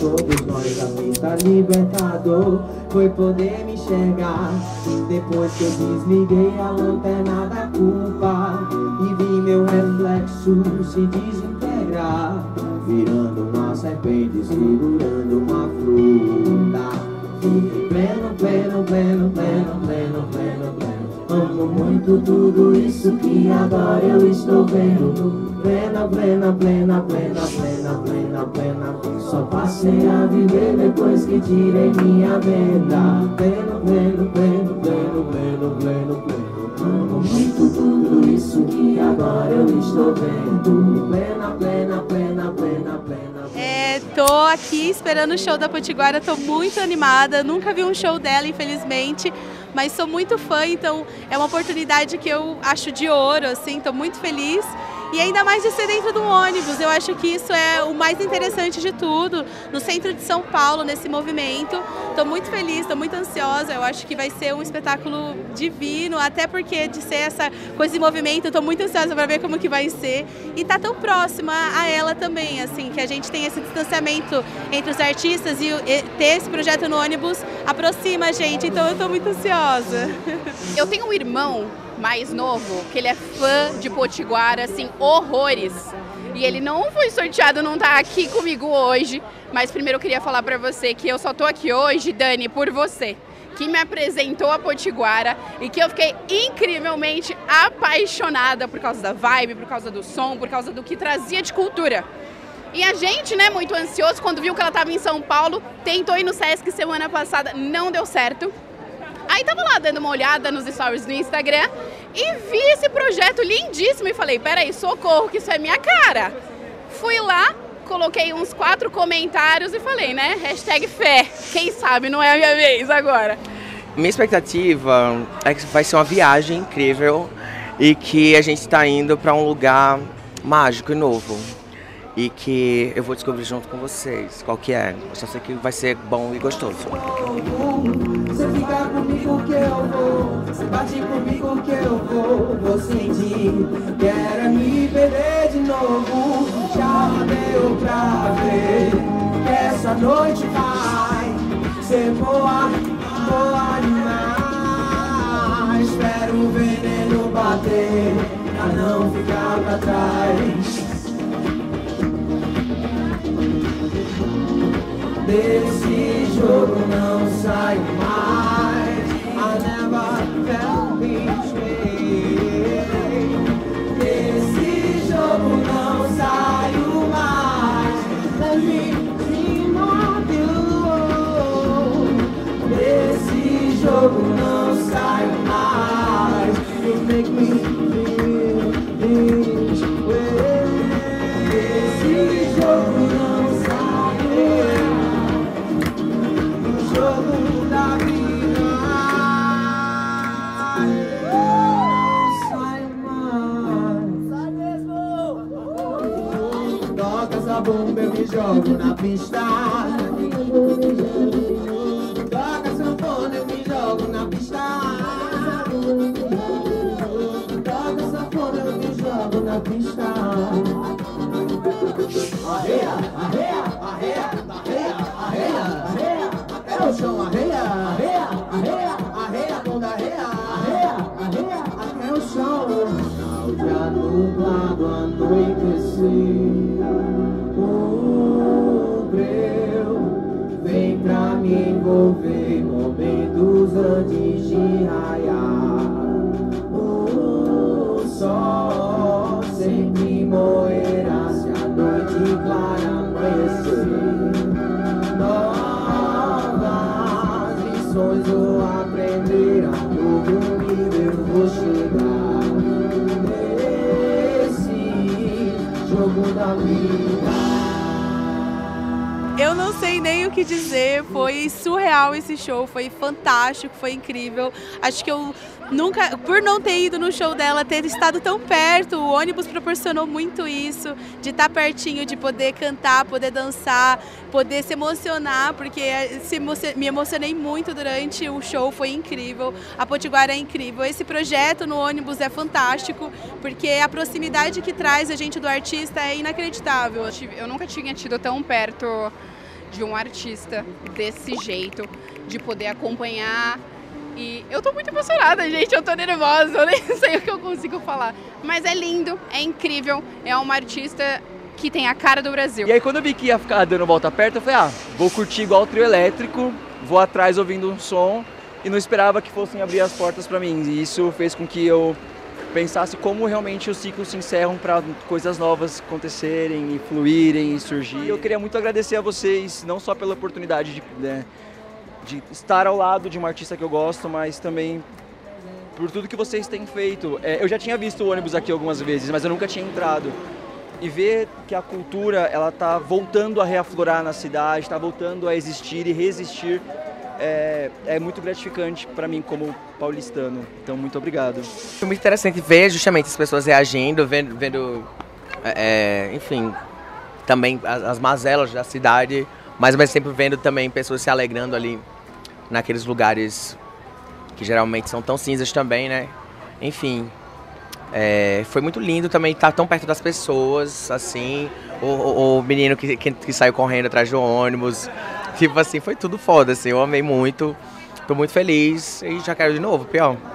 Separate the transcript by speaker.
Speaker 1: todos nós a fita libertador foi poder me enxergar. Depois que eu desliguei a lanterna da culpa e vi meu reflexo se desintegrar, virando uma serpente, segurando uma fruta. Pleno, pleno, pleno, pleno, pleno, pleno, pleno. Amo muito tudo isso que agora eu estou vendo. Plena, plena, plena, plena, plena, plena, plena. Só passei a viver depois que tirei minha venda. Pleno, pleno, pleno, pleno, pleno, pleno, pleno. Amo muito tudo isso que agora eu estou vendo. Plena, plena, plena, plena, plena.
Speaker 2: Tô aqui esperando o show da Potiguara, tô muito animada, nunca vi um show dela, infelizmente, mas sou muito fã, então é uma oportunidade que eu acho de ouro, assim, tô muito feliz. E ainda mais de ser dentro de um ônibus, eu acho que isso é o mais interessante de tudo, no centro de São Paulo, nesse movimento. Estou muito feliz, estou muito ansiosa, eu acho que vai ser um espetáculo divino, até porque de ser essa coisa de movimento, estou muito ansiosa para ver como que vai ser. E tá tão próxima a ela também, assim, que a gente tem esse distanciamento entre os artistas e ter esse projeto no ônibus aproxima a gente, então eu estou muito ansiosa.
Speaker 3: Eu tenho um irmão mais novo, que ele é fã de Potiguara, assim, horrores. E ele não foi sorteado, não tá aqui comigo hoje. Mas primeiro eu queria falar pra você que eu só tô aqui hoje, Dani, por você, que me apresentou a Potiguara e que eu fiquei incrivelmente apaixonada por causa da vibe, por causa do som, por causa do que trazia de cultura. E a gente, né, muito ansioso, quando viu que ela tava em São Paulo, tentou ir no Sesc semana passada, não deu certo. Aí tava lá dando uma olhada nos stories do Instagram e vi esse projeto lindíssimo e falei, peraí, socorro, que isso é minha cara. Fui lá, coloquei uns 4 comentários e falei, né, hashtag fé, quem sabe não é a minha vez agora.
Speaker 4: Minha expectativa é que vai ser uma viagem incrível e que a gente tá indo para um lugar mágico e novo. E que eu vou descobrir junto com vocês qual que é. Eu só sei que vai ser bom e gostoso.
Speaker 1: Você fica comigo que eu vou, você bate comigo que eu vou sentir. Quero me perder de novo, já deu pra ver que essa noite vai ser boa, boa demais. Espero o veneno bater pra não ficar pra trás. Desse jogo não saio mais. I never felt this way. Desse jogo não saio mais. Let me dream of you. Desse jogo não saio mais. You make me feel this way. Desse jogo não saio mais. Jogo da vida não sai mais. Sai mesmo. Toca essa bomba, eu me jogo na pista. Toca sanfona, eu me jogo na pista. Toca sanfona, eu me jogo na pista. Arreia, arreia, arreia, arreia, arreia, arreia. É o chão, arreia, arreia, arreia, arreia, bunda, arreia, arreia, arreia, até o chão. Ao dia nublado anoitecer, o breu vem pra me envolver momentos antes de raiar. O sol sempre moerá se a noite clara amanhecer. Vou aprender a todo nível, vou chegar nesse jogo da vida.
Speaker 2: Eu não sei nem o que dizer, foi surreal esse show, foi fantástico, foi incrível. Acho que eu nunca, por não ter ido no show dela, ter estado tão perto, o ônibus proporcionou muito isso, de estar pertinho, de poder cantar, poder dançar, poder se emocionar, porque me emocionei muito durante o show, foi incrível. A Potiguara é incrível, esse projeto no ônibus é fantástico, porque a proximidade que traz a gente do artista é inacreditável.
Speaker 3: Eu nunca tinha tido tão perto de um artista desse jeito, de poder acompanhar. E eu tô muito emocionada, gente, eu tô nervosa, eu nem sei o que eu consigo falar. Mas é lindo, é incrível, é uma artista que tem a cara do Brasil.
Speaker 5: E aí quando eu vi que ia ficar dando volta perto, eu falei, vou curtir igual o trio elétrico, vou atrás ouvindo um som e não esperava que fossem abrir as portas pra mim. E isso fez com que eu pensasse como realmente os ciclos se encerram para coisas novas acontecerem e fluírem e surgir. Eu queria muito agradecer a vocês, não só pela oportunidade de estar ao lado de uma artista que eu gosto, mas também por tudo que vocês têm feito. Eu já tinha visto o ônibus aqui algumas vezes, mas eu nunca tinha entrado. E ver que a cultura ela está voltando a reaflorar na cidade, está voltando a existir e resistir, é muito gratificante para mim como paulistano. Então, muito obrigado.
Speaker 4: Foi muito interessante ver justamente as pessoas reagindo, vendo enfim, também as mazelas da cidade, mas ao mesmo tempo vendo também pessoas se alegrando ali naqueles lugares que geralmente são tão cinzas também, né? Enfim, foi muito lindo também estar tão perto das pessoas, assim, o menino que saiu correndo atrás do ônibus, tipo assim, foi tudo foda, assim, eu amei muito, tô muito feliz e já quero de novo, pior.